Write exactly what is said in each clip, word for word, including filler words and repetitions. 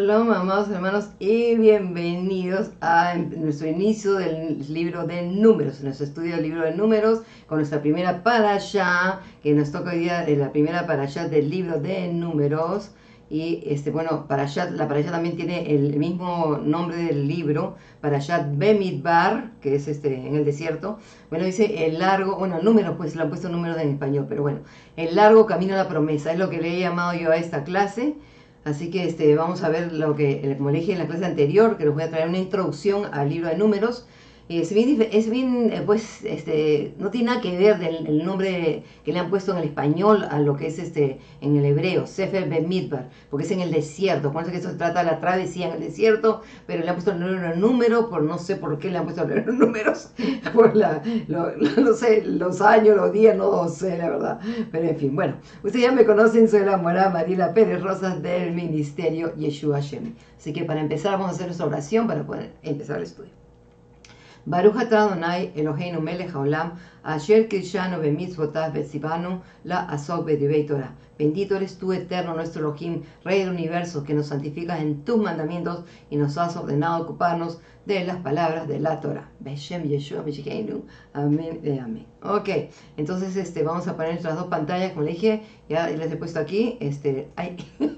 Shalom, amados hermanos, y bienvenidos a nuestro inicio del libro de Números, nuestro estudio del libro de Números, con nuestra primera parashá, que nos toca hoy día de la primera parashá del libro de Números. Y este, bueno, parashá, la parashá también tiene el mismo nombre del libro, Parashat Bemidbar, que es este, en el desierto. Bueno, dice el largo, bueno, números, pues lo han puesto números en español, pero bueno, el largo camino a la promesa, es lo que le he llamado yo a esta clase. Así que este, vamos a ver lo que, como le dije en la clase anterior, que les voy a traer una introducción al libro de Números. Es bien, es bien pues, este, no tiene nada que ver del el nombre que le han puesto en el español a lo que es este en el hebreo, Sefer Bemidbar, porque es en el desierto. Acuérdense que eso se trata de la travesía en el desierto, pero le han puesto el número, por no sé por qué le han puesto los números, por la, lo, no sé, los años, los días, no sé, la verdad. Pero en fin, bueno, ustedes ya me conocen, soy la morada Marila Pérez Rosas del Ministerio Yeshua Hashem. Así que para empezar vamos a hacer nuestra oración para poder empezar el estudio. Baruch atah Adonai Eloheinu melech haolam, asher kirshanu bemitzvotav vetzivanu la asok bedivei Torah. Bendito eres tú, eterno, nuestro Elohim, Rey del universo, que nos santificas en tus mandamientos y nos has ordenado ocuparnos de las palabras de la Torah. Beshem Yeshua Meshicheinu. Amén y amén. Ok, entonces este, vamos a poner nuestras dos pantallas, como le dije, ya les he puesto aquí, este, ay,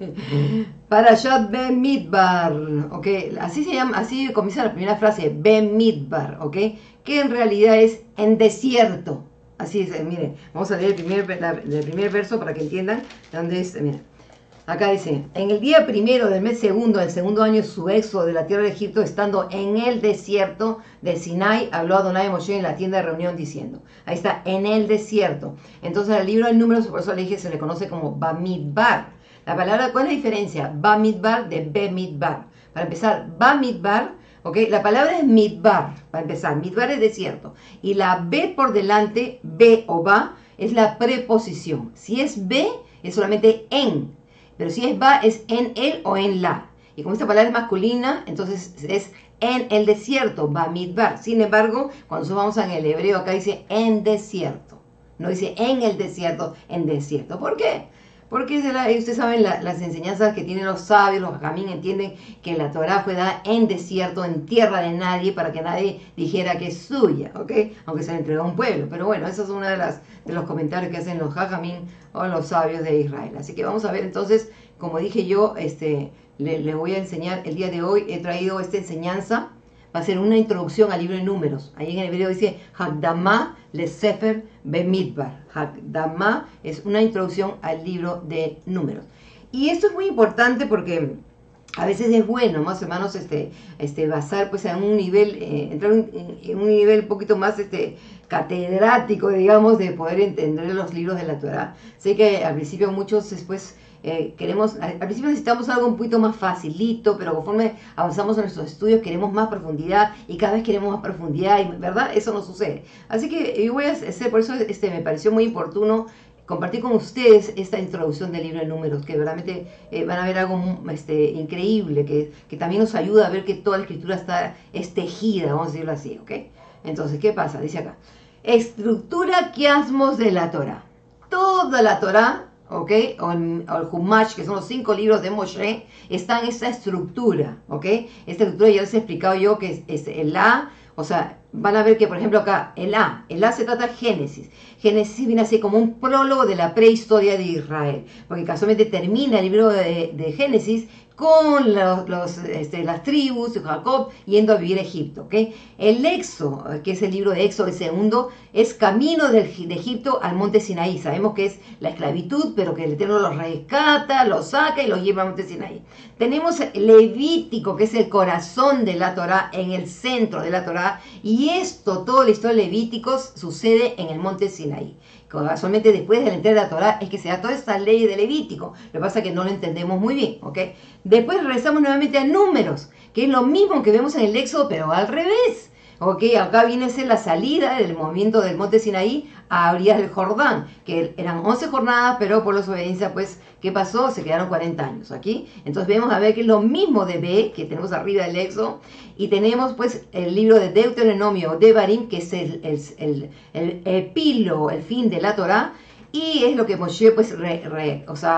Parashat Bemidbar, ok, así se llama, así comienza la primera frase, Bemidbar, ok, que en realidad es en desierto. Así es, miren, vamos a leer el primer, la, el primer verso para que entiendan dónde es. Miren, acá dice: en el día primero del mes segundo del segundo año de su éxodo de la tierra de Egipto, estando en el desierto de Sinai, habló Adonai a Moshe en la tienda de reunión diciendo. Ahí está, en el desierto. Entonces el libro de Números, por eso le dije, se le conoce como Bamidbar. La palabra, ¿cuál es la diferencia? Bamidbar de Bemidbar. Para empezar, Bamidbar, ¿ok? La palabra es midbar, para empezar. Midbar es desierto. Y la B por delante, B o ba, es la preposición. Si es B, es solamente en. Pero si es ba, es en el o en la. Y como esta palabra es masculina, entonces es en el desierto, Bamidbar. Sin embargo, cuando nosotros vamos en el hebreo, acá dice en desierto. No dice en el desierto, en desierto. ¿Por qué? Porque ustedes saben la, las enseñanzas que tienen los sabios, los jajamín entienden que la Torah fue dada en desierto, en tierra de nadie, para que nadie dijera que es suya, ¿ok? Aunque se le entregó a un pueblo. Pero bueno, eso es uno de, las, de los comentarios que hacen los jajamín o los sabios de Israel. Así que vamos a ver entonces, como dije yo, este, le, le voy a enseñar el día de hoy, he traído esta enseñanza. Va a ser una introducción al libro de Números. Ahí en el hebreo dice Hakdama le Sefer Bemidbar. Hakdama es una introducción al libro de Números. Y esto es muy importante porque a veces es bueno, más o menos, este, este, basar pues en un nivel, eh, entrar en, en un nivel un poquito más este, catedrático, digamos, de poder entender los libros de la Torah. Sé que al principio muchos después Eh, queremos, al principio necesitamos algo un poquito más facilito, pero conforme avanzamos en nuestros estudios queremos más profundidad y cada vez queremos más profundidad, y ¿verdad? Eso no sucede. Así que yo voy a hacer, por eso este, me pareció muy oportuno compartir con ustedes esta introducción del libro de Números, que verdaderamente eh, van a ver algo este, increíble, que, que también nos ayuda a ver que toda la escritura está es tejida, vamos a decirlo así, ¿ok? Entonces, ¿qué pasa? Dice acá, estructura quiasmos de la Torah. Toda la Torah, ¿ok? O el, o el Humash, que son los cinco libros de Moshe, está en esta estructura, ¿ok? Esta estructura ya les he explicado yo que es, es el A, o sea, van a ver que, por ejemplo, acá, el A, el A se trata de Génesis. Génesis viene así como un prólogo de la prehistoria de Israel, porque casualmente termina el libro de, de Génesis con los, los, este, las tribus de Jacob yendo a vivir a Egipto, ¿ok? El Éxodo, que es el libro de Éxodo, el segundo, es camino de, de Egipto al monte Sinaí. Sabemos que es la esclavitud, pero que el Eterno los rescata, los saca y los lleva al monte Sinaí. Tenemos Levítico, que es el corazón de la Torá, en el centro de la Torá, y esto, toda la historia de Levíticos, sucede en el monte Sinaí. Casualmente después de la entrega de la Torá es que se da toda esta ley de Levítico. Lo que pasa es que no lo entendemos muy bien, ¿ok? Después regresamos nuevamente a Números, que es lo mismo que vemos en el Éxodo, pero al revés. Ok, acá viene a ser la salida del movimiento del monte Sinaí a orillas del Jordán, que eran once jornadas, pero por la desobediencia, pues, ¿qué pasó? Se quedaron cuarenta años aquí. Entonces vemos a ver que es lo mismo de B, que tenemos arriba del Éxodo, y tenemos pues el libro de Deuteronomio, Devarim, que es el, el, el, el epílogo, el fin de la Torá, y es lo que Moshe, pues, re, re, o sea,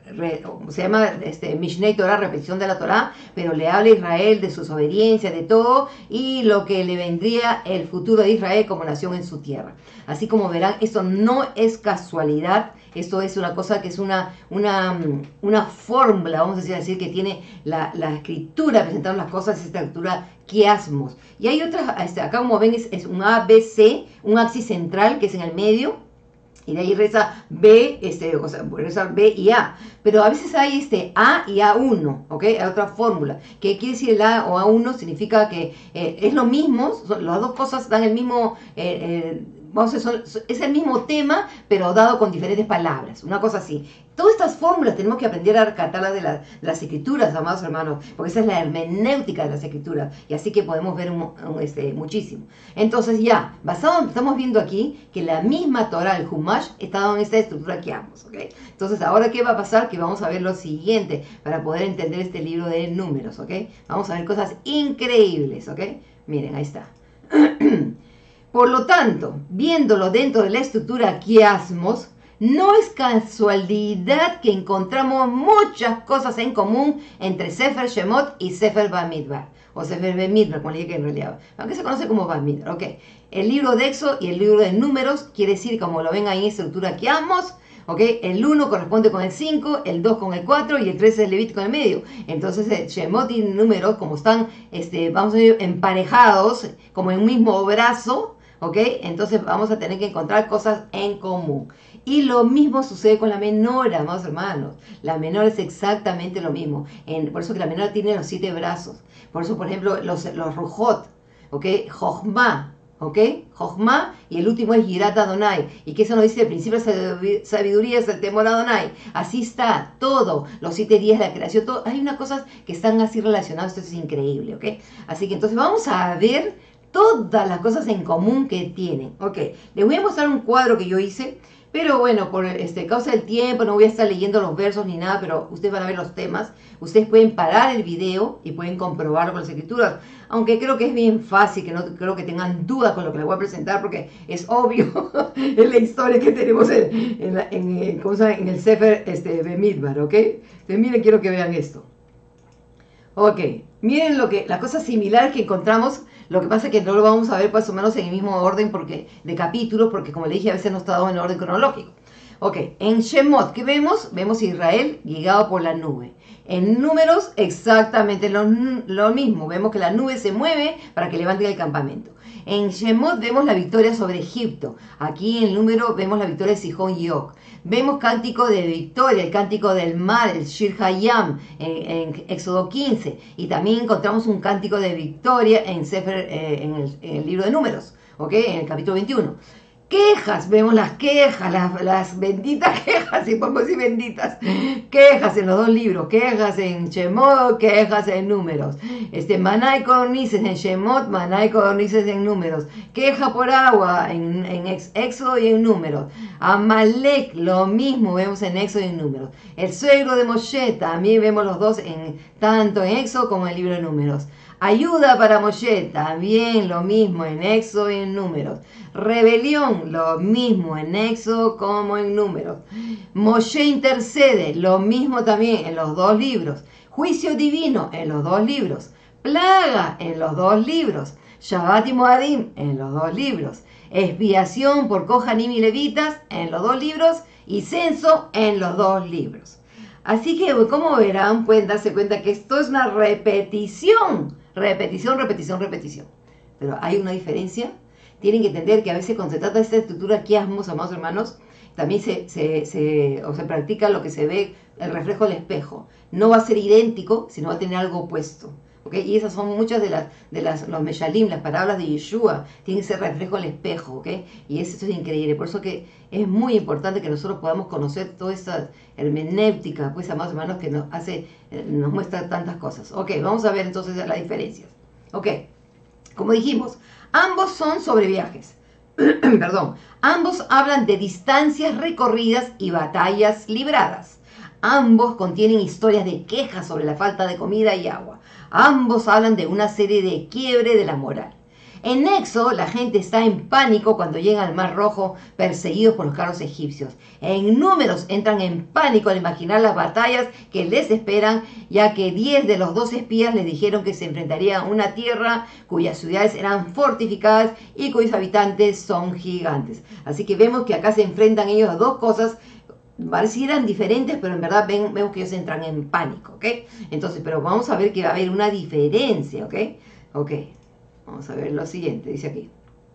re, se llama este, Mishnei Torah, repetición de la Torah, pero le habla a Israel de su desobediencia, de todo, y lo que le vendría el futuro de Israel como nación en su tierra. Así como verán, esto no es casualidad, esto es una cosa que es una, una, una fórmula, vamos a decir, decir que tiene la, la escritura presentando las cosas, esta escritura quiasmos. Y hay otras, este, acá como ven es, es un A, B, C, un axis central que es en el medio, y de ahí reza B, este, o sea, reza B y A. Pero a veces hay este A y A uno, ¿ok? Hay otra fórmula. ¿Qué quiere decir el A o A uno? Significa que eh, es lo mismo, son, las dos cosas dan el mismo... Eh, eh, Vamos a decir, son, es el mismo tema, pero dado con diferentes palabras, una cosa así. Todas estas fórmulas tenemos que aprender a rescatarlas de, la, de las escrituras, amados hermanos, porque esa es la hermenéutica de las escrituras, y así que podemos ver un, un, este, muchísimo. Entonces ya, basado, estamos viendo aquí que la misma Torah, el Humash, está dado en esta estructura que ambos, ¿ok? Entonces, ahora, ¿qué va a pasar? Que vamos a ver lo siguiente para poder entender este libro de números, ¿ok? Vamos a ver cosas increíbles, ¿ok? Miren, ahí está. Por lo tanto, viéndolo dentro de la estructura quiasmos, no es casualidad que encontramos muchas cosas en común entre Sefer Shemot y Sefer Bamidbar, o Sefer Bamidbar, como le dije en realidad, aunque se conoce como Bamidbar, ok. El libro de Éxodo y el libro de Números quiere decir, como lo ven ahí en estructura quiasmos, ok, el uno corresponde con el cinco, el dos con el cuatro y el tres es el Levítico en el medio. Entonces, Shemot y Números, como están, este, vamos a decir, emparejados, como en un mismo brazo, ¿ok? Entonces vamos a tener que encontrar cosas en común. Y lo mismo sucede con la menora, amados hermanos. La menora es exactamente lo mismo. En, por eso que la menora tiene los siete brazos. Por eso, por ejemplo, los, los rujot, ¿ok? Jochma, ¿ok? Jochma, y el último es Yirat Adonai. Y que eso nos dice, el principio de sabiduría es el temor a Adonai. Así está, todo. Los siete días de la creación, todo. Hay unas cosas que están así relacionadas, esto es increíble, ¿ok? Así que entonces vamos a ver todas las cosas en común que tienen. Ok, les voy a mostrar un cuadro que yo hice, pero bueno, por este, causa del tiempo no voy a estar leyendo los versos ni nada, pero ustedes van a ver los temas. Ustedes pueden parar el video y pueden comprobarlo con las escrituras, aunque creo que es bien fácil, que no creo que tengan dudas con lo que les voy a presentar, porque es obvio, es la historia que tenemos en, en, la, en, ¿cómo se llama? En el Sefer este, Bamidbar, ¿ok? Entonces miren, quiero que vean esto. Ok, miren lo que, las cosas similares que encontramos. Lo que pasa es que no lo vamos a ver más o menos en el mismo orden porque, de capítulos, porque como le dije, a veces no está dado en orden cronológico. Ok, en Shemot, ¿qué vemos? Vemos Israel guiado por la nube. En Números, exactamente lo, lo mismo. Vemos que la nube se mueve para que levanten el campamento. En Shemot vemos la victoria sobre Egipto. Aquí en el Número vemos la victoria de Sihón y Og. Vemos cántico de victoria, el cántico del mar, el Shir Hayam, en, en Éxodo quince. Y también encontramos un cántico de victoria en, Sefer, eh, en, el, en el libro de Números, ¿ok? En el capítulo veintiuno. Quejas, vemos las quejas, las, las benditas quejas, si podemos decir benditas, quejas en los dos libros, quejas en Shemot, quejas en Números, este, maná y codornices en Shemot, maná y codornices en Números, queja por agua en, en Éxodo y en Números, Amalek, lo mismo vemos en Éxodo y en Números, el suegro de Moshe, también vemos los dos en, tanto en Éxodo como en el libro de Números. Ayuda para Moshe, también lo mismo en Éxodo y en Números. Rebelión, lo mismo en Éxodo como en Números. Moshe intercede, lo mismo también en los dos libros. Juicio divino en los dos libros. Plaga en los dos libros. Shabbat y Moadim en los dos libros. Expiación por Kohanim y Levitas en los dos libros. Y censo en los dos libros. Así que, como verán, pueden darse cuenta que esto es una repetición. Repetición, repetición, repetición. Pero hay una diferencia. Tienen que entender que a veces cuando se trata de esta estructura quiasmos, amados hermanos, también se, se, se, o se practica lo que se ve, el reflejo del espejo. No va a ser idéntico, sino va a tener algo opuesto. ¿Okay? Y esas son muchas de las, de las los meshalim, las palabras de Yeshua, tienen ese reflejo del espejo, ¿okay? Y eso es increíble. Por eso que es muy importante que nosotros podamos conocer toda esa hermenéutica, pues, amados hermanos, que nos hace, nos muestra tantas cosas. Ok, vamos a ver entonces las diferencias. Ok, como dijimos, ambos son sobre viajes. Perdón, ambos hablan de distancias recorridas y batallas libradas. Ambos contienen historias de quejas sobre la falta de comida y agua. Ambos hablan de una serie de quiebre de la moral. En Éxodo, la gente está en pánico cuando llegan al Mar Rojo, perseguidos por los carros egipcios. En Números entran en pánico al imaginar las batallas que les esperan, ya que diez de los doce espías les dijeron que se enfrentarían a una tierra cuyas ciudades eran fortificadas y cuyos habitantes son gigantes. Así que vemos que acá se enfrentan ellos a dos cosas. Parecieran diferentes, pero en verdad ven, vemos que ellos entran en pánico, ¿ok? Entonces, pero vamos a ver que va a haber una diferencia, ¿ok? Ok, vamos a ver lo siguiente, dice aquí.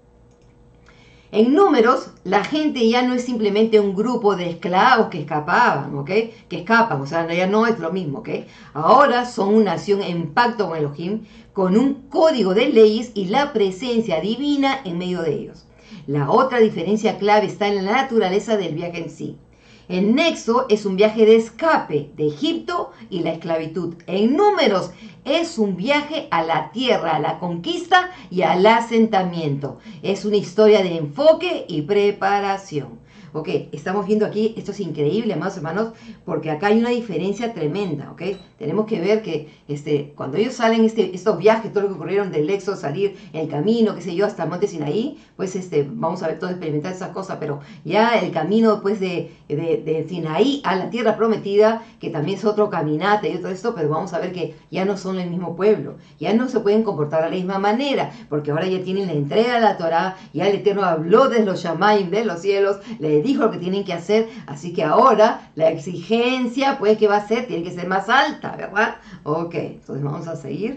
En Números, la gente ya no es simplemente un grupo de esclavos que escapaban, ¿ok? Que escapan, o sea, ya no es lo mismo, ¿ok? Ahora son una nación en pacto con Elohim, con un código de leyes y la presencia divina en medio de ellos. La otra diferencia clave está en la naturaleza del viaje en sí. En Éxodo es un viaje de escape de Egipto y la esclavitud. En Números es un viaje a la tierra, a la conquista y al asentamiento. Es una historia de enfoque y preparación. Ok, estamos viendo aquí, esto es increíble, amados hermanos, porque acá hay una diferencia tremenda, ok. Tenemos que ver que este, cuando ellos salen, este, estos viajes, todo lo que ocurrieron del Éxodo, salir en el camino, qué sé yo, hasta el monte Sinaí, pues este, vamos a ver todo, experimentar esas cosas, pero ya el camino pues de, de, de Sinaí a la tierra prometida, que también es otro caminata y todo esto, pero vamos a ver que ya no son el mismo pueblo, ya no se pueden comportar de la misma manera, porque ahora ya tienen la entrega de la Torá, ya el Eterno habló desde los Shamaim, de los cielos, le dijo lo que tienen que hacer, así que ahora la exigencia, pues, ¿qué va a ser? Tiene que ser más alta, ¿verdad? Ok, entonces vamos a seguir.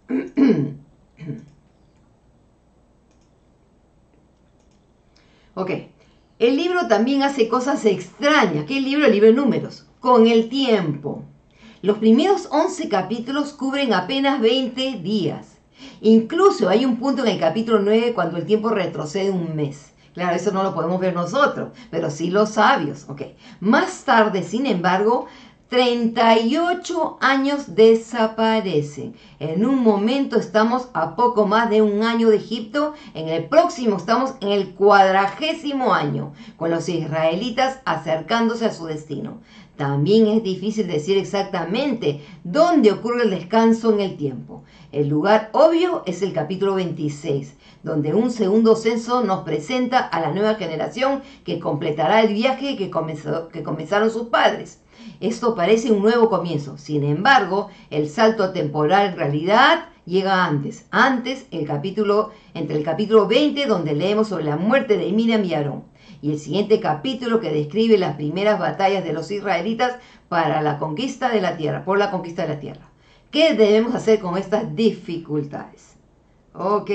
Ok, el libro también hace cosas extrañas. ¿Qué libro? El libro de Números. Con el tiempo. Los primeros once capítulos cubren apenas veinte días. Incluso hay un punto en el capítulo nueve cuando el tiempo retrocede un mes. Claro, eso no lo podemos ver nosotros, pero sí los sabios. Ok. Más tarde, sin embargo, treinta y ocho años desaparecen. En un momento estamos a poco más de un año de Egipto. En el próximo estamos en el cuadragésimo año, con los israelitas acercándose a su destino. También es difícil decir exactamente dónde ocurre el descanso en el tiempo. El lugar obvio es el capítulo veintiséis, donde un segundo censo nos presenta a la nueva generación que completará el viaje que, comenzó, que comenzaron sus padres. Esto parece un nuevo comienzo. Sin embargo, el salto temporal en realidad llega antes. Antes, el capítulo, entre el capítulo veinte, donde leemos sobre la muerte de Miriam y Aarón, y el siguiente capítulo que describe las primeras batallas de los israelitas para la conquista de la tierra, por la conquista de la tierra. ¿Qué debemos hacer con estas dificultades? Ok,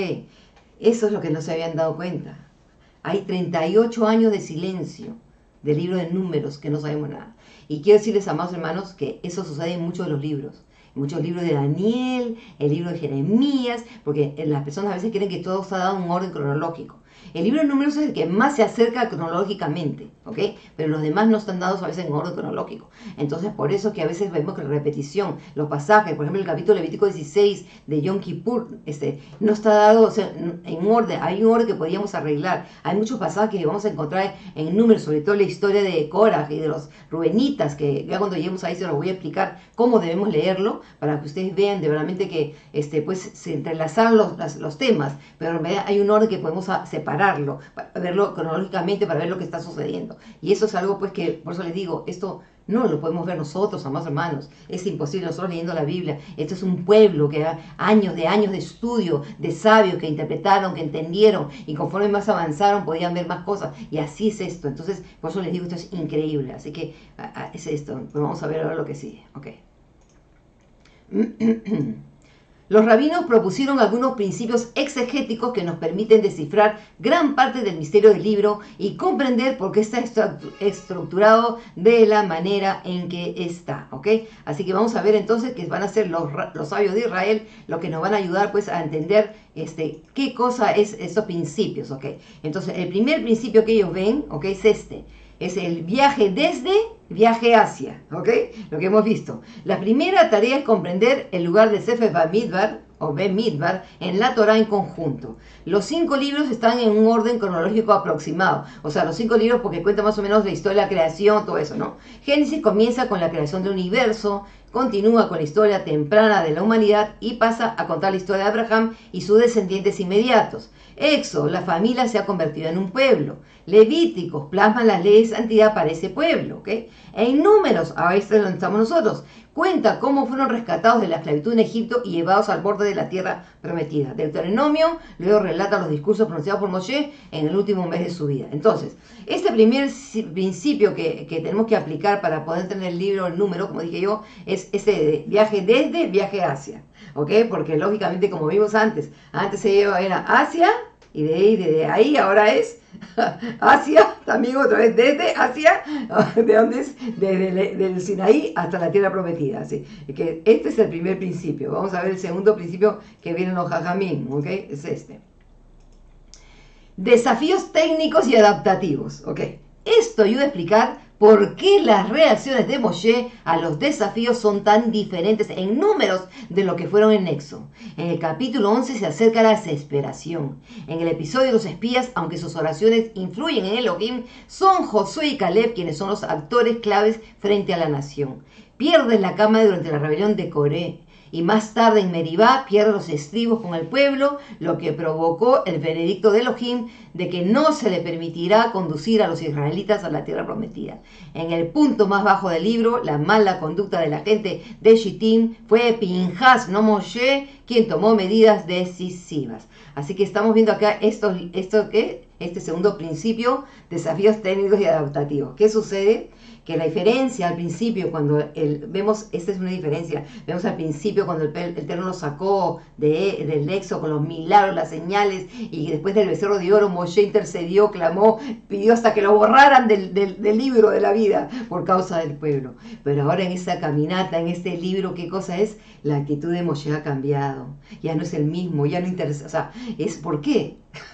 eso es lo que no se habían dado cuenta. Hay treinta y ocho años de silencio del libro de Números que no sabemos nada. Y quiero decirles, amados hermanos, que eso sucede en muchos de los libros. En muchos libros de Daniel, el libro de Jeremías, porque las personas a veces creen que todo está dado en un orden cronológico. El libro de Números es el que más se acerca cronológicamente, ¿ok? Pero los demás no están dados a veces en orden cronológico. Entonces, por eso que a veces vemos que la repetición, los pasajes, por ejemplo, el capítulo Levítico dieciséis de Yom Kippur, este, no está dado, o sea, en orden. Hay un orden que podríamos arreglar. Hay muchos pasajes que vamos a encontrar en Números, sobre todo la historia de Korah y de los Rubenitas, que ya cuando lleguemos ahí se los voy a explicar cómo debemos leerlo, para que ustedes vean de verdaderamente que este, pues, se entrelazaron los, los, los temas, pero en realidad hay un orden que podemos separar, para verlo cronológicamente, para ver lo que está sucediendo. Y eso es algo pues que, por eso les digo, esto no lo podemos ver nosotros, amados hermanos. Es imposible nosotros leyendo la Biblia. Esto es un pueblo que ha años de años de estudio, de sabios que interpretaron, que entendieron, y conforme más avanzaron podían ver más cosas. Y así es esto. Entonces, por eso les digo, esto es increíble. Así que a, a, es esto. Pues vamos a ver ahora lo que sigue. Ok. Los rabinos propusieron algunos principios exegéticos que nos permiten descifrar gran parte del misterio del libro y comprender por qué está estructurado de la manera en que está, ¿ok? Así que vamos a ver entonces que van a ser los, los sabios de Israel los que nos van a ayudar pues a entender este, qué cosa es estos principios, ¿ok? Entonces el primer principio que ellos ven, ¿ok? Es este. Es el viaje desde, viaje hacia, ¿ok? Lo que hemos visto. La primera tarea es comprender el lugar de Sefer Bamidbar, o Bemidbar, en la Torah en conjunto. Los cinco libros están en un orden cronológico aproximado. O sea, los cinco libros porque cuentan más o menos la historia de la creación, todo eso, ¿no? Génesis comienza con la creación del universo, continúa con la historia temprana de la humanidad y pasa a contar la historia de Abraham y sus descendientes inmediatos. Éxodo, la familia se ha convertido en un pueblo. Levíticos plasman las leyes de santidad para ese pueblo, ¿ok? En Números, ahora esto es donde estamos nosotros, cuenta cómo fueron rescatados de la esclavitud en Egipto y llevados al borde de la tierra prometida. Deuteronomio luego relata los discursos pronunciados por Moshe en el último mes de su vida. Entonces, este primer principio que, que tenemos que aplicar para poder tener el libro, el número, como dije yo, es ese de viaje desde, viaje hacia, ¿ok? Porque lógicamente, como vimos antes, antes se lleva, era hacia, y de ahí, de ahí ahora es Asia, también otra vez desde Asia, ¿de dónde es? Desde el Sinaí hasta la tierra prometida. Así que este es el primer principio. Vamos a ver el segundo principio que viene en los Jajamín, ¿ok? Es este. Desafíos técnicos y adaptativos, ¿ok? Esto ayuda a explicar por qué las reacciones de Moshe a los desafíos son tan diferentes en números de lo que fueron en Éxodo. En el capítulo once se acerca la desesperación. En el episodio de los espías, aunque sus oraciones influyen en Elohim, son Josué y Caleb quienes son los actores claves frente a la nación. Pierden la cama durante la rebelión de Coré. Y más tarde en Meribá pierde los estribos con el pueblo, lo que provocó el veredicto de Elohim de que no se le permitirá conducir a los israelitas a la tierra prometida. En el punto más bajo del libro, la mala conducta de la gente de Shittim, fue Pinhas, no Moshe, quien tomó medidas decisivas. Así que estamos viendo acá esto, esto ¿qué? Este segundo principio, desafíos técnicos y adaptativos. ¿Qué sucede? Que la diferencia al principio, cuando el, vemos, esta es una diferencia, vemos al principio cuando el, el Eterno lo sacó de, del Éxodo con los milagros, las señales, y después del becerro de oro, Moshe intercedió, clamó, pidió hasta que lo borraran del, del, del libro de la vida por causa del pueblo. Pero ahora en esta caminata, en este libro, ¿qué cosa es? La actitud de Moshe ha cambiado, ya no es el mismo, ya no interesa, o sea, es ¿por qué?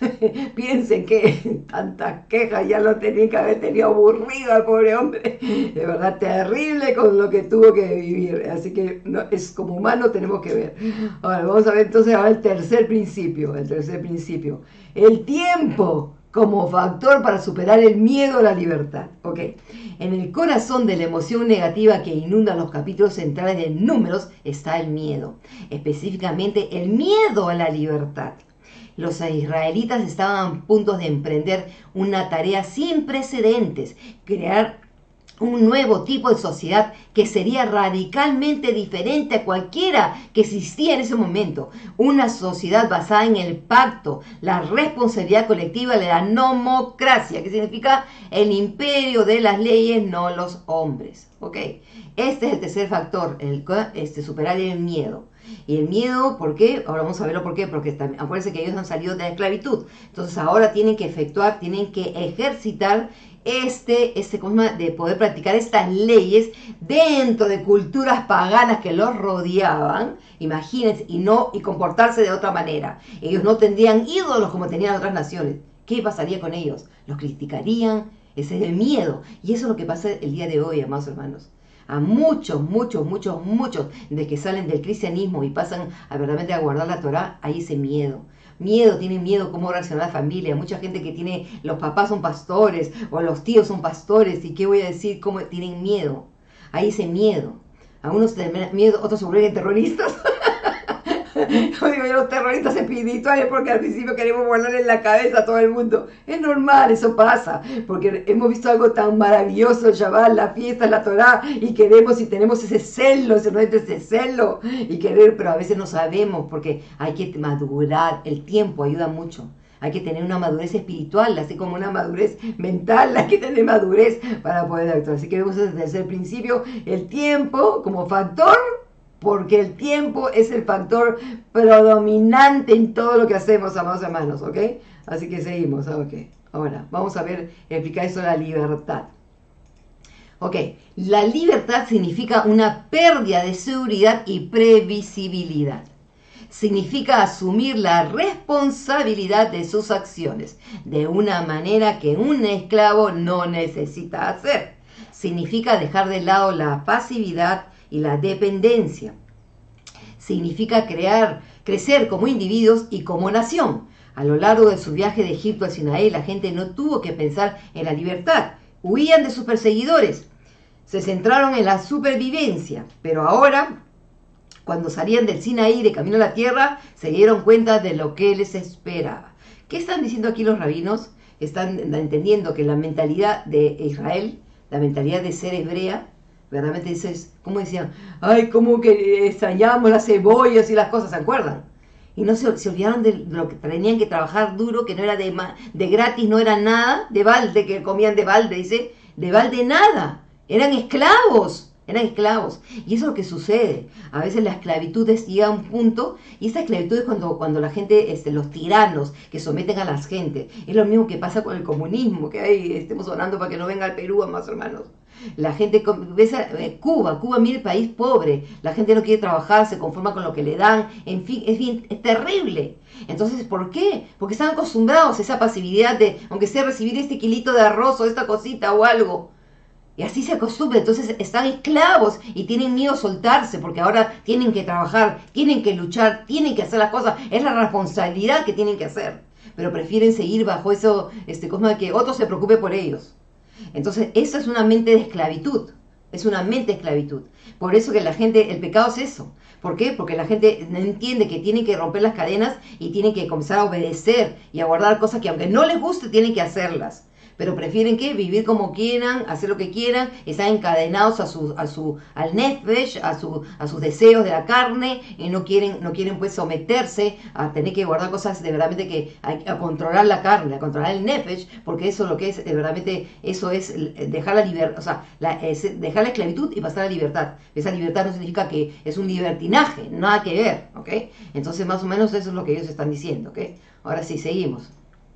Piensen que tantas quejas ya lo tenían que haber tenido aburrido al pobre hombre, de verdad terrible con lo que tuvo que vivir, así que no, es como humano tenemos que ver. Ahora vamos a ver entonces ahora el tercer principio, el tercer principio, el tiempo como factor para superar el miedo a la libertad. Ok, en el corazón de la emoción negativa que inunda los capítulos centrales de Números está el miedo, específicamente el miedo a la libertad. Los israelitas estaban a punto de emprender una tarea sin precedentes, crear un nuevo tipo de sociedad que sería radicalmente diferente a cualquiera que existía en ese momento. Una sociedad basada en el pacto, la responsabilidad colectiva de la nomocracia, que significa el imperio de las leyes, no los hombres. ¿Ok? Este es el tercer factor, el, este, superar el miedo. Y el miedo, ¿por qué? Ahora vamos a verlo por qué, porque también, acuérdense que ellos han salido de la esclavitud. Entonces ahora tienen que efectuar, tienen que ejercitar este, este ¿cómo se llama? De poder practicar estas leyes dentro de culturas paganas que los rodeaban, imagínense, y no, y comportarse de otra manera. Ellos no tendrían ídolos como tenían otras naciones. ¿Qué pasaría con ellos? ¿Los criticarían? Ese es el miedo. Y eso es lo que pasa el día de hoy, amados hermanos. A muchos, muchos, muchos, muchos de que salen del cristianismo y pasan a verdaderamente a guardar la Torá, hay ese miedo. Miedo, tienen miedo cómo reaccionar la familia. Mucha gente que tiene, los papás son pastores o los tíos son pastores y qué voy a decir, cómo tienen miedo. Hay ese miedo. A unos tienen miedo, otros se vuelven terroristas. Yo digo, los terroristas espirituales porque al principio queremos volarle en la cabeza a todo el mundo. Es normal, eso pasa, porque hemos visto algo tan maravilloso, el Shabbat, la fiesta, la Torah, y queremos y tenemos ese celo, ese, ese celo, y querer, pero a veces no sabemos, porque hay que madurar, el tiempo ayuda mucho. Hay que tener una madurez espiritual, así como una madurez mental, hay que tener madurez para poder actuar. Así que vemos desde el principio el tiempo como factor, porque el tiempo es el factor predominante en todo lo que hacemos, amados hermanos, ¿ok? Así que seguimos, ok. Ahora, vamos a ver, explicar eso de la libertad. Ok, la libertad significa una pérdida de seguridad y previsibilidad. Significa asumir la responsabilidad de sus acciones, de una manera que un esclavo no necesita hacer. Significa dejar de lado la pasividad y la dependencia. Significa crear, crecer como individuos y como nación. A lo largo de su viaje de Egipto al Sinaí, la gente no tuvo que pensar en la libertad. Huían de sus perseguidores. se centraron en la supervivencia, pero ahora, cuando salían del Sinaí de camino a la tierra, se dieron cuenta de lo que les esperaba. ¿Qué están diciendo aquí los rabinos? Están entendiendo que la mentalidad de Israel, la mentalidad de ser hebrea, verdaderamente eso es, como decían, ay, como que extrañamos las cebollas y las cosas, ¿se acuerdan? Y no se, se olvidaron de lo que tenían que trabajar duro, que no era de, de gratis, no era nada, de balde, que comían de balde, dice, de balde nada, eran esclavos, eran esclavos. Y eso es lo que sucede, a veces la esclavitud llega a un punto, y esta esclavitud es cuando, cuando la gente, este, los tiranos que someten a las gentes, es lo mismo que pasa con el comunismo, que ahí estemos orando para que no venga al Perú, más hermanos. La gente, ves a, eh, Cuba, Cuba, mira el país pobre, la gente no quiere trabajar, se conforma con lo que le dan, en fin, es bien, es terrible. Entonces, ¿por qué? Porque están acostumbrados a esa pasividad de, aunque sea recibir este kilito de arroz o esta cosita o algo, y así se acostumbran, entonces están esclavos y tienen miedo a soltarse, porque ahora tienen que trabajar, tienen que luchar, tienen que hacer las cosas, es la responsabilidad que tienen que hacer, pero prefieren seguir bajo eso, este, cosa de que otro se preocupe por ellos. Entonces, eso es una mente de esclavitud, es una mente de esclavitud. Por eso que la gente, el pecado es eso. ¿Por qué? Porque la gente no entiende que tienen que romper las cadenas y tienen que comenzar a obedecer y a guardar cosas que aunque no les guste, tienen que hacerlas. Pero prefieren que vivir como quieran, hacer lo que quieran, están encadenados a su, a su, al nefesh, a su, a sus deseos de la carne, y no quieren, no quieren pues someterse a tener que guardar cosas de verdaderamente que a, a controlar la carne, a controlar el nefesh, porque eso lo que es, de verdaderamente, eso es dejar la libertad, o sea, la, es dejar la esclavitud y pasar a la libertad. Esa libertad no significa que es un libertinaje, nada que ver, ¿ok? Entonces más o menos eso es lo que ellos están diciendo, ¿ok? Ahora sí, seguimos.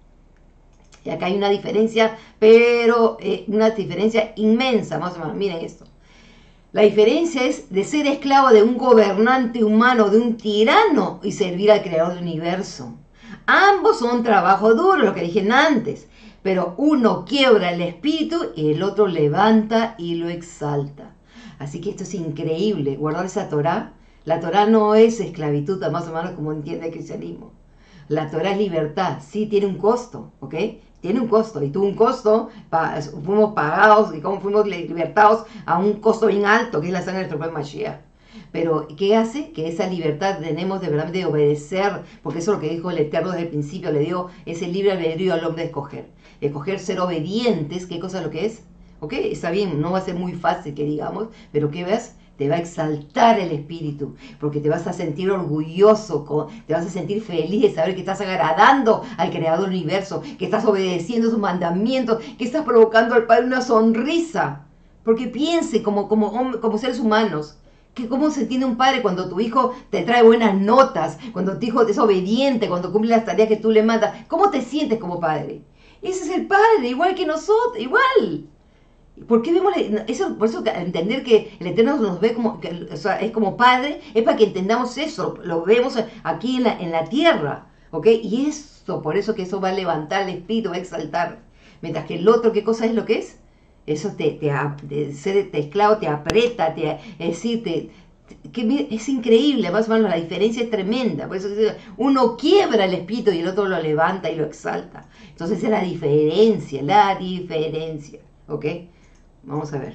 Y acá hay una diferencia, pero eh, una diferencia inmensa, más o menos. Miren esto. La diferencia es de ser esclavo de un gobernante humano, de un tirano, y servir al creador del universo. Ambos son trabajo duro, lo que dije antes, pero uno quiebra el espíritu y el otro levanta y lo exalta. Así que esto es increíble, guardar esa Torá. La Torá no es esclavitud, más o menos como entiende el cristianismo. La Torá es libertad, sí tiene un costo, ¿ok? Tiene un costo, y tuvo un costo, pa, fuimos pagados, y como fuimos libertados a un costo bien alto, que es la sangre de nuestro propio Mashiach. Pero, ¿qué hace? Que esa libertad tenemos de verdad de obedecer, porque eso es lo que dijo el Eterno desde el principio, le dio ese libre albedrío al hombre de escoger. Escoger ser obedientes, ¿qué cosa es lo que es? ¿Ok? Está bien, no va a ser muy fácil que digamos, pero ¿qué ves? Te va a exaltar el espíritu, porque te vas a sentir orgulloso, te vas a sentir feliz de saber que estás agradando al creador del universo, que estás obedeciendo sus mandamientos, que estás provocando al Padre una sonrisa. Porque piense como, como, como seres humanos, que cómo se entiende un padre cuando tu hijo te trae buenas notas, cuando tu hijo es obediente, cuando cumple las tareas que tú le mandas. ¿Cómo te sientes como padre? Ese es el Padre, igual que nosotros, igual. ¿Por qué vemos eso? Por eso entender que el Eterno nos ve como, que, o sea, es como Padre, es para que entendamos eso, lo vemos aquí en la, en la tierra, ¿ok? Y eso, por eso que eso va a levantar el espíritu, va a exaltar. Mientras que el otro, ¿qué cosa es lo que es? Eso te, te, te ser te esclavo, te aprieta, te, es decir, te, que es increíble, más o menos la diferencia es tremenda. Por eso uno quiebra el espíritu y el otro lo levanta y lo exalta. Entonces es la diferencia, la diferencia, ¿ok? Vamos a ver.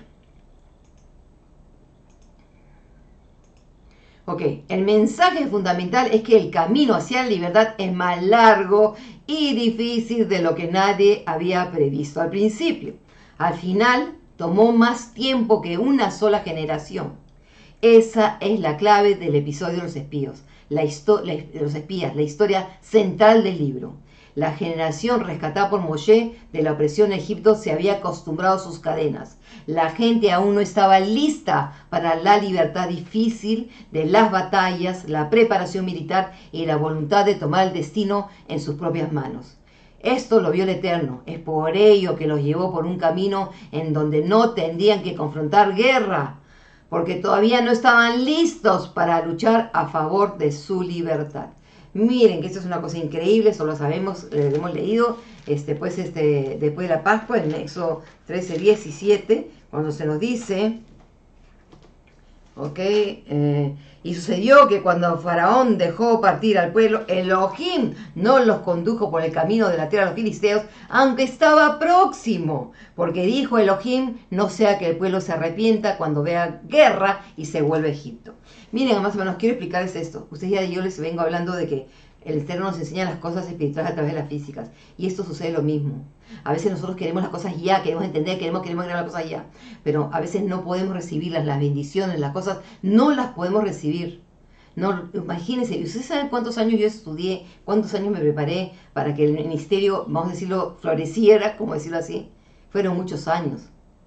Ok, el mensaje fundamental es que el camino hacia la libertad es más largo y difícil de lo que nadie había previsto al principio. Al final, tomó más tiempo que una sola generación. Esa es la clave del episodio de los espías, la la, los espías, la historia central del libro. La generación rescatada por Moshe de la opresión en Egipto se había acostumbrado a sus cadenas. La gente aún no estaba lista para la libertad difícil de las batallas, la preparación militar y la voluntad de tomar el destino en sus propias manos. Esto lo vio el Eterno. Es por ello que los llevó por un camino en donde no tendrían que confrontar guerra, porque todavía no estaban listos para luchar a favor de su libertad. Miren que esto es una cosa increíble, eso lo sabemos, eh, lo hemos leído este, pues, este, después de la Pascua, en Éxodo trece, diecisiete, cuando se nos dice, ¿ok? Eh, y sucedió que cuando Faraón dejó partir al pueblo, Elohim no los condujo por el camino de la tierra de los filisteos, aunque estaba próximo, porque dijo Elohim, no sea que el pueblo se arrepienta cuando vea guerra y se vuelva a Egipto. Miren, más o menos, quiero explicarles esto. Ustedes ya yo les vengo hablando de que el Eterno nos enseña las cosas espirituales a través de las físicas, y esto sucede lo mismo. A veces nosotros queremos las cosas ya, queremos entender, queremos, queremos crear las cosas ya, pero a veces no podemos recibirlas, las bendiciones, las cosas, no las podemos recibir. No, imagínense, ¿ustedes saben cuántos años yo estudié, cuántos años me preparé para que el ministerio, vamos a decirlo, floreciera, como decirlo así? Fueron muchos años.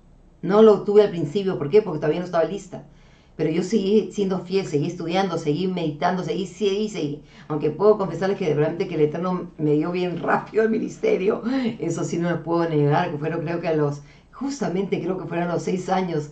No lo tuve al principio, ¿por qué? Porque todavía no estaba lista. Pero yo seguí siendo fiel, seguí estudiando, seguí meditando, seguí, seguí, seguí. Aunque puedo confesarles que de verdad que el Eterno me dio bien rápido el ministerio. Eso sí no lo puedo negar, que fueron creo que a los, justamente creo que fueron a los seis años,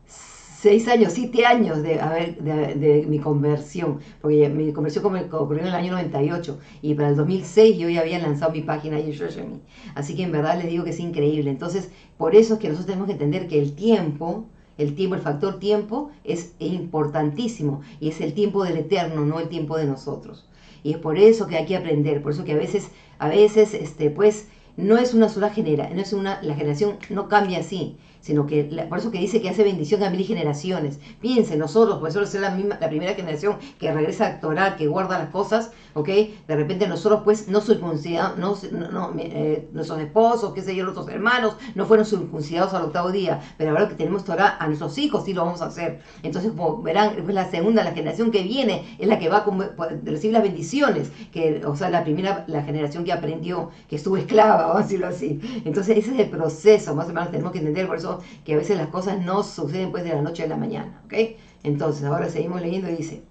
seis años, siete años de, a ver, de, de mi conversión. Porque mi conversión ocurrió en el año noventa y ocho y para el dos mil seis yo ya había lanzado mi página Yeshua Shemi. Así que en verdad les digo que es increíble. Entonces, por eso es que nosotros tenemos que entender que el tiempo... El tiempo, el factor tiempo es importantísimo y es el tiempo del Eterno, no el tiempo de nosotros. Y es por eso que hay que aprender, por eso que a veces, a veces, este, pues, no es una sola generación, no es una, la generación no cambia así, sino que, la, por eso que dice que hace bendición a mil generaciones. Piensen, nosotros, por eso es la, misma, la primera generación que regresa a Torah, que guarda las cosas, ¿ok? De repente nosotros, pues, no circuncidados, no, no, no eh, nuestros esposos, qué sé yo, nuestros hermanos, no fueron circuncidados al octavo día, pero ahora que tenemos Torah, a nuestros hijos sí lo vamos a hacer. Entonces, como verán, pues la segunda, la generación que viene, es la que va a recibir las bendiciones, que, o sea, la primera, la generación que aprendió, que estuvo esclava, vamos a decirlo así. Entonces, ese es el proceso, más o menos tenemos que entender, por eso que a veces las cosas no suceden pues de la noche a la mañana, ¿ok? Entonces, ahora seguimos leyendo y dice,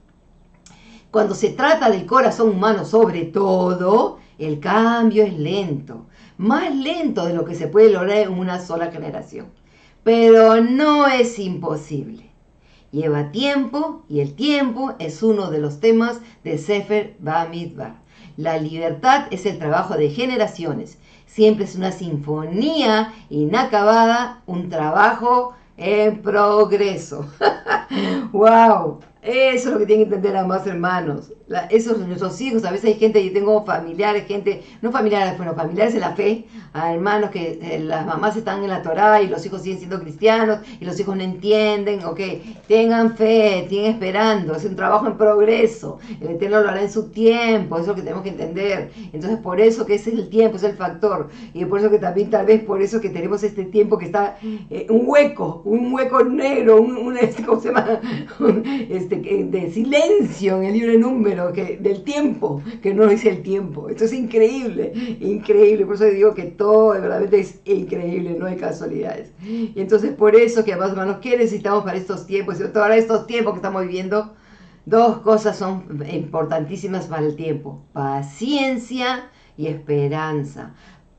cuando se trata del corazón humano sobre todo, el cambio es lento, más lento de lo que se puede lograr en una sola generación, pero no es imposible. Lleva tiempo y el tiempo es uno de los temas de Sefer Bamidbar. La libertad es el trabajo de generaciones. Siempre es una sinfonía inacabada, un trabajo en progreso. ¡Wow! Eso es lo que tienen que entender, amados hermanos. La, esos nuestros hijos, a veces hay gente, yo tengo familiares, gente, no familiares, bueno, familiares en la fe, a hermanos que eh, las mamás están en la Torá y los hijos siguen siendo cristianos y los hijos no entienden, ok, tengan fe, tienen esperando, es un trabajo en progreso, el Eterno lo hará en su tiempo, eso es lo que tenemos que entender. Entonces, por eso que ese es el tiempo, es el factor, y por eso que también tal vez por eso que tenemos este tiempo que está, eh, un hueco, un hueco negro, un, un este, ¿cómo se llama? Un, este, de silencio en el libro de Números, que, del tiempo, que no dice el tiempo. Esto es increíble, increíble. Por eso digo que todo de verdad es increíble, no hay casualidades. Y entonces por eso que, amados hermanos, ¿qué necesitamos para estos tiempos? Y ahora estos tiempos que estamos viviendo, dos cosas son importantísimas para el tiempo: paciencia y esperanza.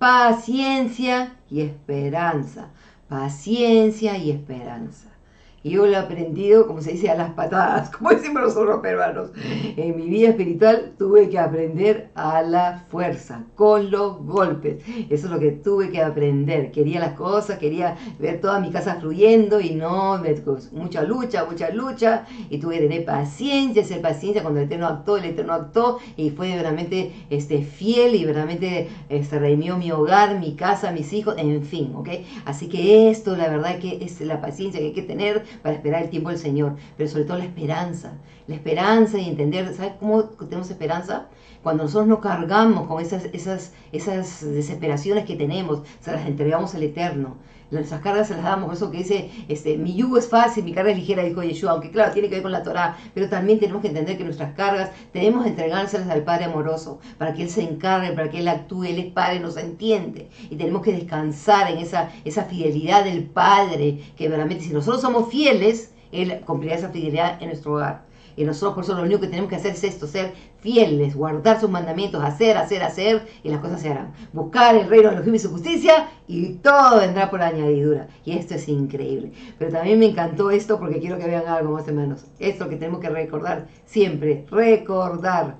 Paciencia y esperanza. Paciencia y esperanza. Y yo lo he aprendido, como se dice, a las patadas, como decimos nosotros peruanos. En mi vida espiritual tuve que aprender a la fuerza, con los golpes. Eso es lo que tuve que aprender. Quería las cosas, quería ver toda mi casa fluyendo y no, me, mucha lucha, mucha lucha. Y tuve que tener paciencia, ser paciencia cuando el Eterno actuó, el Eterno actuó y fue verdaderamente este, fiel y verdaderamente eh, se redimió mi hogar, mi casa, mis hijos, en fin, ¿ok? Así que esto, la verdad que es la paciencia que hay que tener para esperar el tiempo del Señor, pero sobre todo la esperanza, la esperanza y entender, ¿sabes cómo tenemos esperanza? Cuando nosotros no cargamos con esas, esas, esas desesperaciones que tenemos, se las entregamos al Eterno. Nuestras cargas se las damos, por eso que dice, este, mi yugo es fácil, mi carga es ligera, dijo Yeshua, aunque claro, tiene que ver con la Torá, pero también tenemos que entender que nuestras cargas tenemos que entregárselas al Padre amoroso, para que Él se encargue, para que Él actúe, Él es Padre, nos entiende, y tenemos que descansar en esa, esa fidelidad del Padre, que realmente si nosotros somos fieles, Él cumplirá esa fidelidad en nuestro hogar. Y nosotros por eso lo único que tenemos que hacer es esto, ser fieles, guardar sus mandamientos, hacer, hacer, hacer, y las cosas se harán. Buscar el reino de Elohim y su justicia, y todo vendrá por añadidura. Y esto es increíble. Pero también me encantó esto porque quiero que vean algo, más hermanos. Esto que tenemos que recordar siempre, recordar.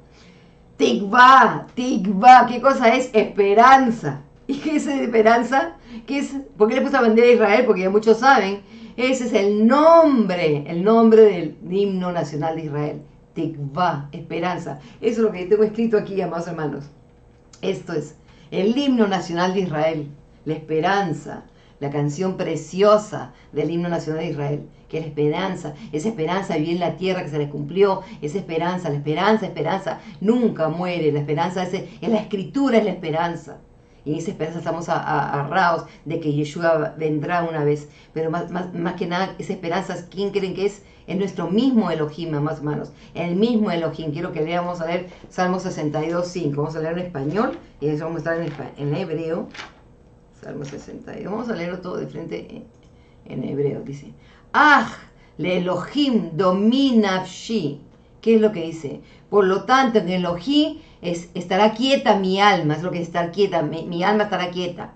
Tikva, tikva, ¿qué cosa es? Esperanza. ¿Y qué es esperanza? ¿Qué es? ¿Por qué le puse a bandera a Israel? Porque ya muchos saben Ese es el nombre, el nombre del himno nacional de Israel. Tikvah, esperanza. Eso es lo que tengo escrito aquí, amados hermanos. Esto es el himno nacional de Israel, la esperanza, la canción preciosa del himno nacional de Israel, que es la esperanza, esa esperanza de vivir en la tierra que se le cumplió, esa esperanza, la esperanza, esperanza, nunca muere, la esperanza es, es la escritura, es la esperanza. Y en esa esperanza estamos agarrados de que Yeshua vendrá una vez. Pero más, más, más que nada, esa esperanza, ¿quién creen que es? Es nuestro mismo Elohim, más o menos. El mismo Elohim. Quiero que leamos a leer Salmo sesenta y dos, cinco. Vamos a leer en español y eso vamos a estar en, en hebreo. Salmo sesenta y dos. Vamos a leerlo todo de frente en, en hebreo. Dice, Ah, le Elohim domina nafshi. ¿Qué es lo que dice? Por lo tanto, en Elohim es, estará quieta mi alma, es lo que es estar quieta, mi, mi alma estará quieta.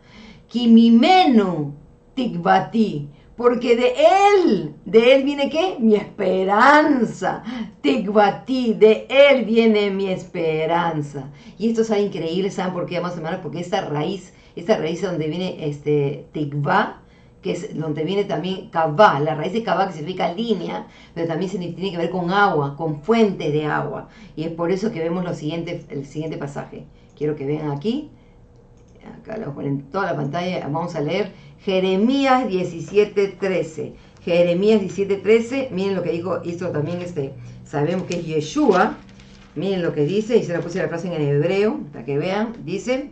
Kimimenu tikvati, porque de él, de él viene ¿qué? Mi esperanza. Tikvati, de él viene mi esperanza. Y esto es algo increíble, ¿saben por qué, amados hermanos? Porque esta raíz, esta raíz donde viene este tikva, que es donde viene también Kavá, la raíz de Kavá que significa línea, pero también se tiene que ver con agua, con fuentes de agua. Y es por eso que vemos lo siguiente, el siguiente pasaje. Quiero que vean aquí, acá lo ponen en toda la pantalla, vamos a leer Jeremías diecisiete, trece. Jeremías diecisiete, trece, miren lo que dijo, esto también este, sabemos que es Yeshua, miren lo que dice, y se la puse la frase en hebreo, para que vean, dice...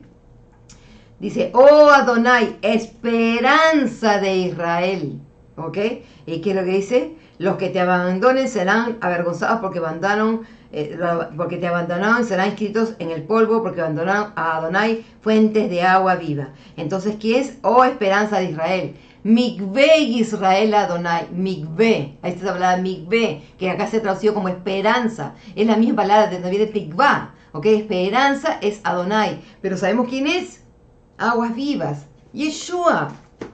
Dice, oh Adonai, esperanza de Israel. ¿Ok? ¿Y qué es lo que dice? Los que te abandonen serán avergonzados porque abandonaron, eh, porque te abandonaron, serán inscritos en el polvo porque abandonaron a Adonai, fuentes de agua viva. Entonces, ¿qué es? Oh esperanza de Israel. Mikve Israel Adonai. Mikve. Ahí está la palabra Mikve, que acá se tradució como esperanza. Es la misma palabra de donde viene Tikvah. ¿Ok? Esperanza es Adonai. Pero ¿sabemos quién es? Aguas vivas, Yeshua.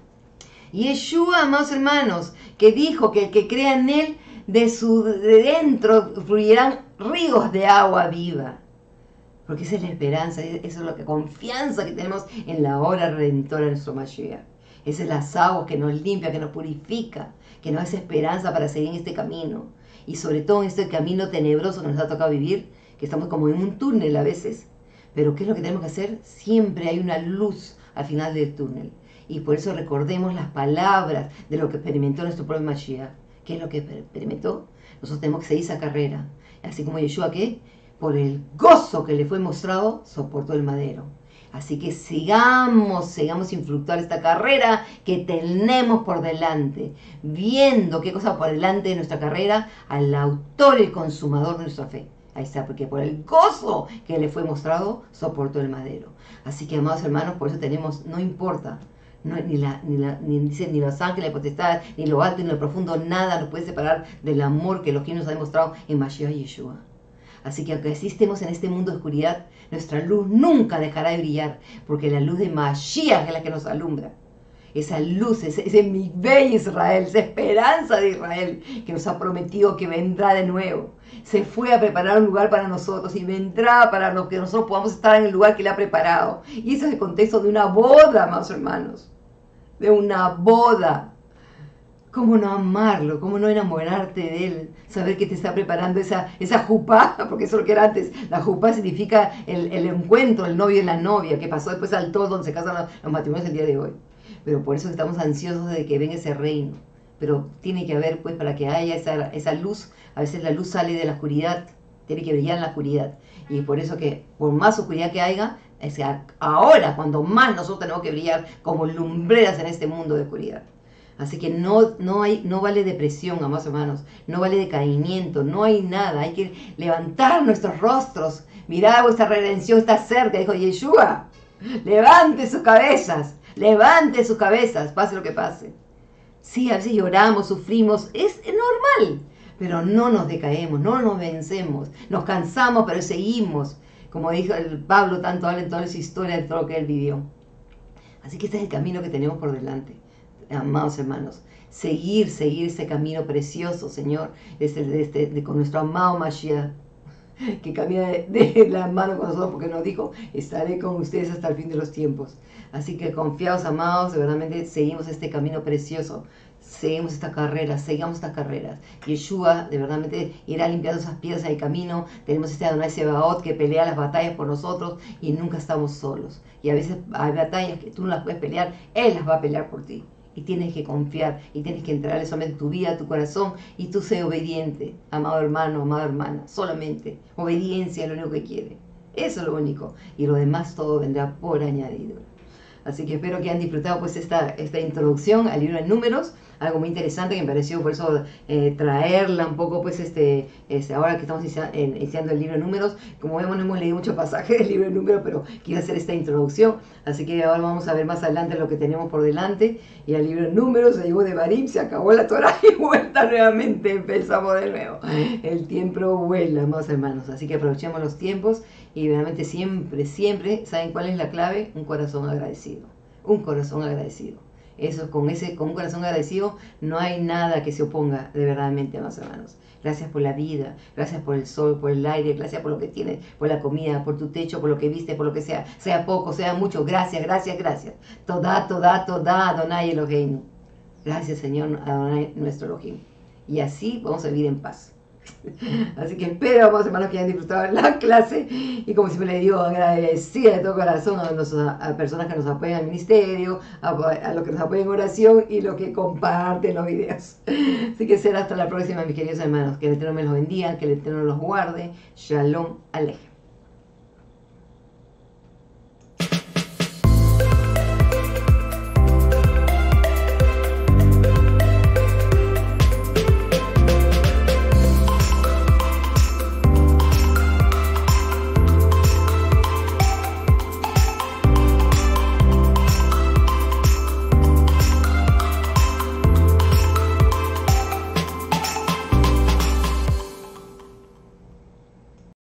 Yeshua, amados hermanos, que dijo que el que crea en él, de su de dentro fluirán ríos de agua viva. Porque esa es la esperanza, eso es lo que confianza que tenemos en la hora redentora de nuestro Mashiach. Esa es las aguas que nos limpia, que nos purifica, que nos hace esperanza para seguir en este camino. Y sobre todo en este camino tenebroso que nos ha tocado vivir, que estamos como en un túnel a veces. Pero ¿qué es lo que tenemos que hacer? Siempre hay una luz al final del túnel. Y por eso recordemos las palabras de lo que experimentó nuestro propio Mashiach. ¿Qué es lo que experimentó? Nosotros tenemos que seguir esa carrera. Así como Yeshua, ¿qué? Por el gozo que le fue mostrado, soportó el madero. Así que sigamos, sigamos sin fluctuar esta carrera que tenemos por delante. Viendo qué cosa por delante de nuestra carrera al autor y consumador de nuestra fe. Ahí está, porque por el gozo que le fue mostrado, soportó el madero. Así que, amados hermanos, por eso tenemos, no importa, no, ni, la, ni, la, ni, dice, ni los ángeles potestades, ni lo alto, ni lo profundo, nada nos puede separar del amor que Elohim nos ha demostrado en Mashiach y Yeshua. Así que aunque estemos en este mundo de oscuridad, nuestra luz nunca dejará de brillar, porque la luz de Mashiach es la que nos alumbra. Esa luz, ese, ese Mikve Israel, esa esperanza de Israel que nos ha prometido que vendrá de nuevo. Se fue a preparar un lugar para nosotros y vendrá para lo que nosotros podamos estar en el lugar que le ha preparado. Y ese es el contexto de una boda, amados hermanos. De una boda. ¿Cómo no amarlo? ¿Cómo no enamorarte de él? Saber que te está preparando esa, esa jupá, porque eso es lo que era antes. La jupá significa el, el encuentro, el novio y la novia, que pasó después al todo donde se casan los, los matrimonios el día de hoy. Pero por eso estamos ansiosos de que venga ese reino. Pero tiene que haber, pues, para que haya esa, esa luz, a veces la luz sale de la oscuridad, tiene que brillar en la oscuridad. Y por eso que, por más oscuridad que haya, o sea, ahora, cuando más nosotros tenemos que brillar como lumbreras en este mundo de oscuridad. Así que no, no, hay, no vale depresión, amados hermanos, no vale decaimiento, no hay nada. Hay que levantar nuestros rostros. Mirad, vuestra redención está cerca, dijo Yeshua. Levante sus cabezas. Levante sus cabezas, pase lo que pase. Sí, a veces lloramos, sufrimos, es normal, pero no nos decaemos, no nos vencemos, nos cansamos, pero seguimos. Como dijo el Pablo, tanto habla en toda su historia de todo lo que él vivió. Así que este es el camino que tenemos por delante, amados hermanos. Seguir, seguir ese camino precioso, Señor, desde, desde, de, con nuestro amado Mashiach, que camina de, de la mano con nosotros, porque nos dijo, estaré con ustedes hasta el fin de los tiempos. Así que confiados, amados, de verdad seguimos este camino precioso, seguimos esta carrera, sigamos estas carreras. Yeshua de verdad irá limpiando esas piedras en el camino. Tenemos este Adonai Sebaot que pelea las batallas por nosotros y nunca estamos solos. Y a veces hay batallas que tú no las puedes pelear, Él las va a pelear por ti. Y tienes que confiar y tienes que entregarle solamente tu vida, tu corazón, y tú sé obediente, amado hermano, amada hermana. Solamente obediencia es lo único que quiere. Eso es lo único. Y lo demás todo vendrá por añadidura. Así que espero que hayan disfrutado pues esta, esta introducción al libro de Números, algo muy interesante que me pareció por eso eh, traerla un poco pues este, este ahora que estamos iniciando el libro de Números. Como vemos no hemos leído mucho pasaje del libro de Números, pero quiero hacer esta introducción, así que ahora vamos a ver más adelante lo que tenemos por delante. Y al libro de Números se llegó de Barim, se acabó la Torah y vuelta nuevamente, empezamos de nuevo. El tiempo vuela, amados hermanos, así que aprovechemos los tiempos y realmente siempre, siempre, ¿saben cuál es la clave? Un corazón agradecido, un corazón agradecido. Eso, con ese, con un corazón agradecido, no hay nada que se oponga de verdaderamente, amados hermanos. Gracias por la vida, gracias por el sol, por el aire, gracias por lo que tienes, por la comida, por tu techo, por lo que viste, por lo que sea, sea poco, sea mucho, gracias, gracias, gracias. Toda, toda, toda, Adonai Eloheinu. Gracias, Señor, Adonai, nuestro Elohim. Y así vamos a vivir en paz. Así que espero, amados hermanos, que hayan disfrutado la clase y como siempre les digo, agradecida de todo corazón a, los, a personas que nos apoyan al ministerio, a, a los que nos apoyan en oración y los que comparten los videos. Así que será hasta la próxima, mis queridos hermanos. Que el Eterno me los bendiga, que el Eterno los guarde. Shalom Aleichem.